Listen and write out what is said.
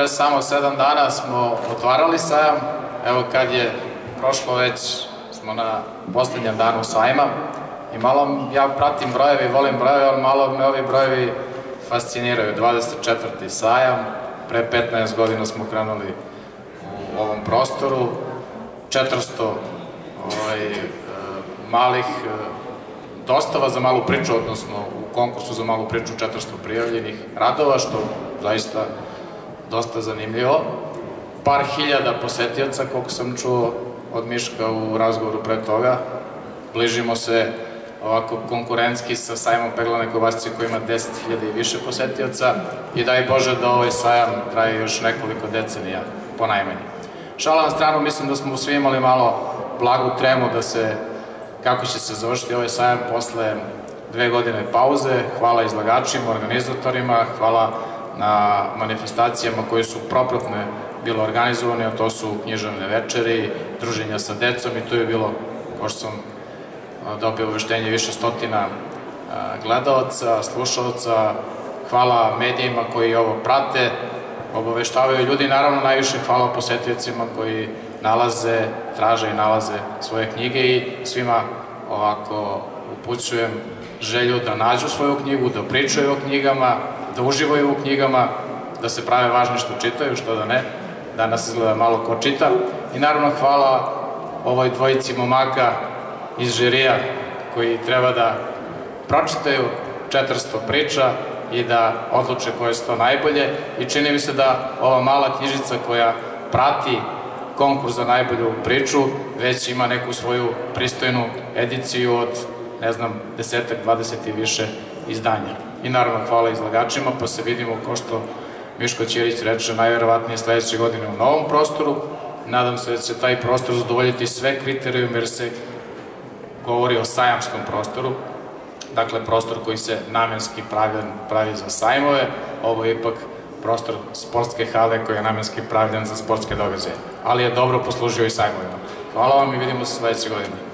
pre samo 7 dana smo otvarali sajam, evo kad je prošlo već smo na poslednjem danu sajma i malo ja pratim brojevi, volim brojevi, ali malo me ovi brojevi fasciniraju. 24. sajam, pre 15 godina smo krenuli u ovom prostoru, 400 malih dostava za malu priču, odnosno u konkursu za malu priču 400 prijavljenih radova, što zaista dosta zanimljivo. Par hiljada posetioca, koliko sam čuo od Miška u razgovoru pre toga. Bližimo se ovako konkurentski sa sajmom peglane kobasice koji ima 10.000 i više posetioca i daj Bože da ovaj sajam traje još nekoliko decenija, po najmanje. Šala na stranu, mislim da smo svi imali malo blagu tremu da se, kako će se završiti ovaj sajam posle 2 godine pauze. Hvala izlagačima, organizatorima, hvala na manifestacijama koje su propratne bilo organizovane, a to su književne večeri, druženja sa decom i tu je bilo, kao što sam dobio obaveštenje, više stotina gledalaca, slušalaca. Hvala medijima koji ovo prate, obaveštavaju ljudi, naravno najviše hvala posetiocima koji nalaze, traže i nalaze svoje knjige i svima ovako upućujem želju da nađu svoju knjigu, da pričaju o knjigama, da uživaju u knjigama, da se prave važni što čitaju, što da ne. Danas izgleda malo ko čita. I naravno hvala ovoj dvojici momaka iz žirija koji treba da pročitaju 400 priča i da odluče koje su to najbolje. I čini mi se da ova mala knjižica koja prati konkurs za najbolju priču već ima neku svoju pristojnu ediciju od, ne znam, 10-ak, 20 i više izdanja. I naravno hvala izlagačima, pa se vidimo, ko što Miško Ćirić reče, najverovatnije sledeće godine u novom prostoru. Nadam se da će taj prostor zadovoljiti sve kriterijume jer se govori o sajamskom prostoru, dakle prostor koji se namenski pravi za sajmove. Ovo je ipak prostor sportske hale koji je namenski pravljen za sportske događaje, ali je dobro poslužio i sajmovima. Hvala vam i vidimo se sledeće godine.